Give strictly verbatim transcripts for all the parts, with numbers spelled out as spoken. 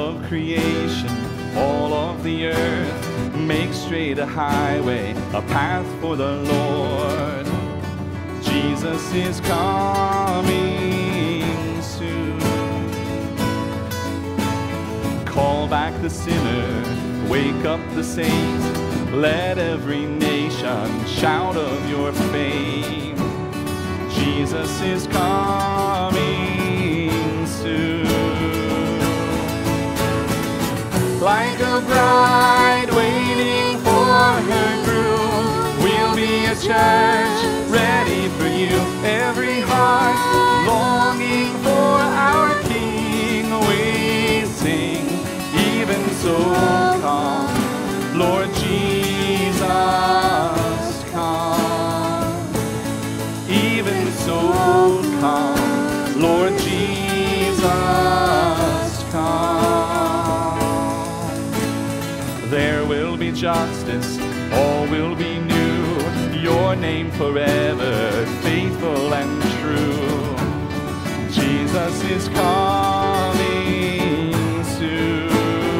of creation, all of the earth, make straight a highway, a path for the Lord. Jesus is coming soon. Call back the sinner, wake up the saint, let every nation shout of your fame. Jesus is coming soon. Like a bride waiting for her groom, we'll be a church ready for you. Every heart longing for our King, we sing, even so come, Lord Jesus, come. Even so come, Lord Jesus, come. There will be justice, all will be new, your name forever, faithful and true. Jesus is coming soon.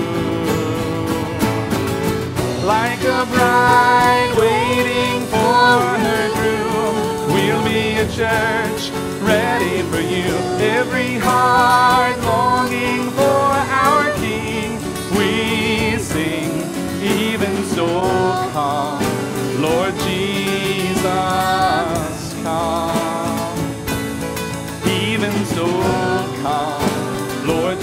Like a bride waiting for her groom, we'll be a church ready for you. Every heart longing for our King, we sing, even so come, Lord Jesus, come. Even so come, Lord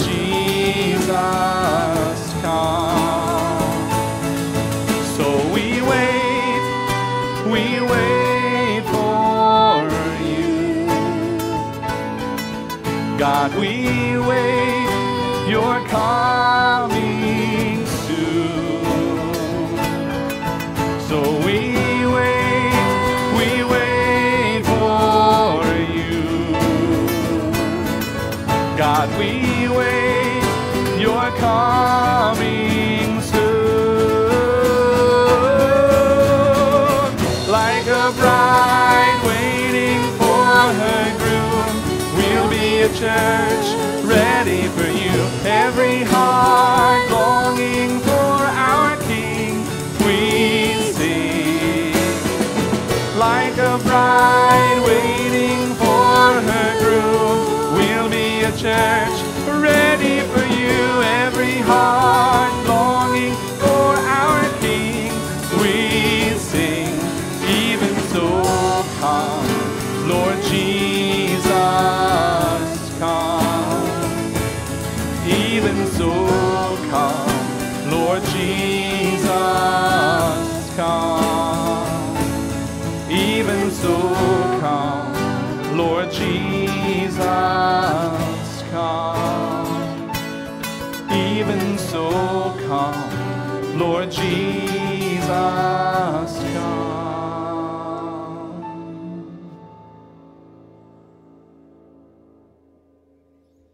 Jesus, come. So we wait, we wait for you. God, we wait, you're coming soon. So we wait, we wait for you. God, we wait, you're coming soon. Like a bride waiting for her groom, we'll be a church ready for you. Every heart longing for our King, we sing. Like a bride waiting for her groom, we'll be a church ready for you. Every heart longing for our King, we sing. Even so come, Lord Jesus, come. Even so come, Lord Jesus, come. Even so come, Lord Jesus, come. Even so come, Lord Jesus,